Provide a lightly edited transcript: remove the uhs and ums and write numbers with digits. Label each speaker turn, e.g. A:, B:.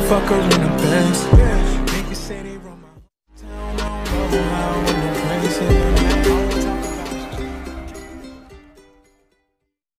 A: fuck her in the Benz. Niggas say they run my town, I don't love 'em, I